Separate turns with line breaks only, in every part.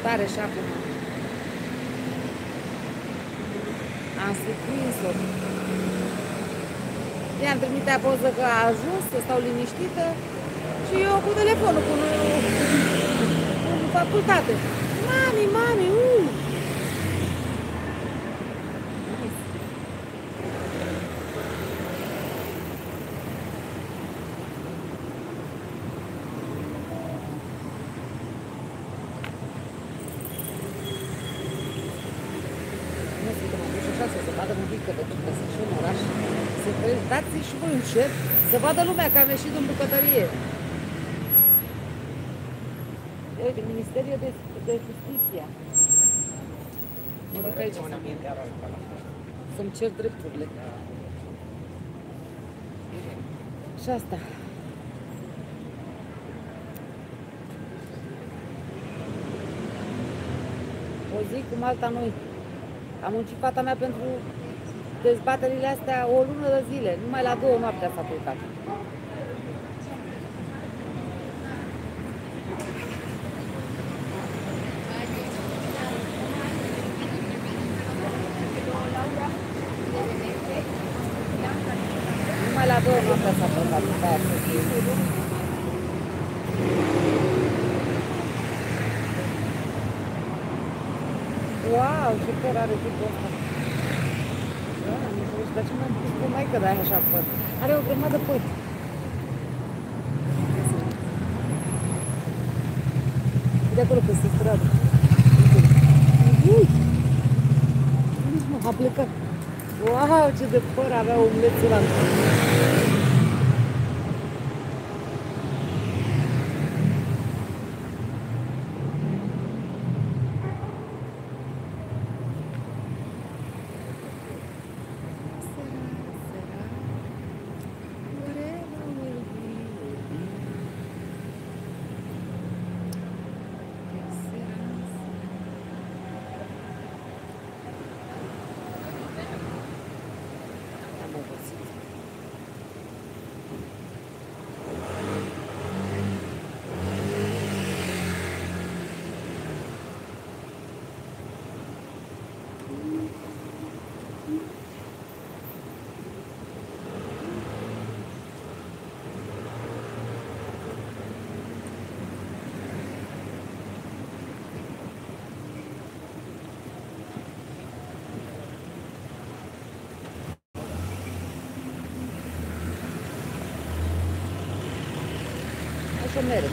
tare și acum. Am surprins-o. I-am trimitea poză că a ajuns, să stau liniștită și eu cu telefonul până în facultate. Mami, mami, Nu suntem aduși așa să se vadă un pic că de tot că sunt și în oraș. Să dați și voi un share, să vadă lumea că am ieșit în bucătărie. Uite, Ministerul de Justiție. Mă duc aici să-mi cer drepturile. Și asta. O zi cum alta noi. Am muncit fata mea pentru dezbaterile astea o lună de zile. Numai la 2 noaptea s-a plecat. Numai la 2 noaptea s-a plecat. Wow, ce păr are tipul ăsta. Dar ce m-am pus cu maică de aia așa păr? Are o grămadă păr. De acolo peste stradă. A plecat. Wow, ce de păr avea omlețul ăla. Așa merg.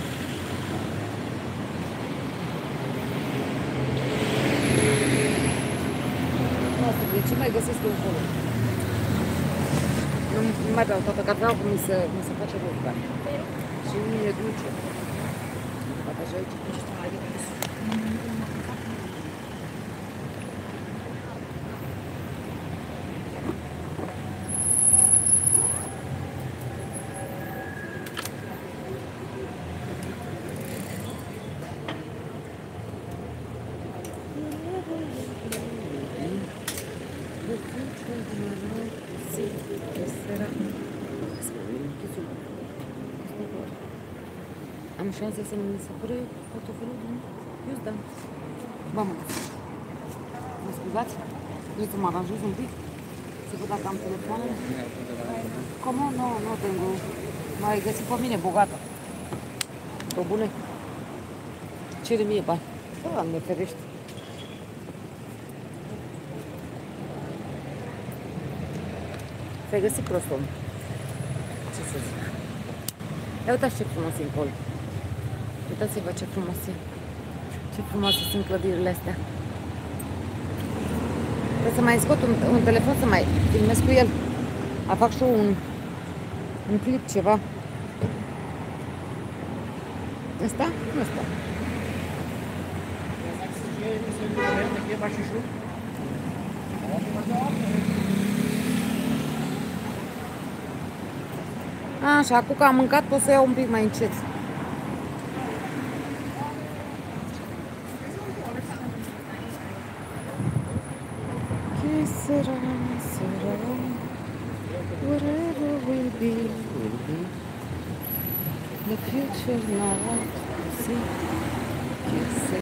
De ce mai găsesc eu acolo? Nu mai beau toată cafeaua, cum mi se face rău. Și nu e dulce. Poate așa aici, nu știu mai de pus. Am șanse să mi se pare portofelul din Iuzdan. Mamă, mă scuzați? Vreți să mă aranjez un pic? Să văd dacă am telefonul? Cum nu tengo. M-ai găsit pe mine bogată. Pe bune? Cere mie bani. Doamne ferește. Ți-ai găsit prost om. Ce să zic? Ia uitați ce frumos e acolo. Uitați-vă ce frumos e. Ce frumoase sunt clădirile astea. Trebuie să mai scot un telefon să mai filmez cu el. A fac și un clip, ceva. Ăsta? Nu ăsta. Așa, acum că am mâncat pot să iau un pic mai încet. Whatever will be, the future now. See,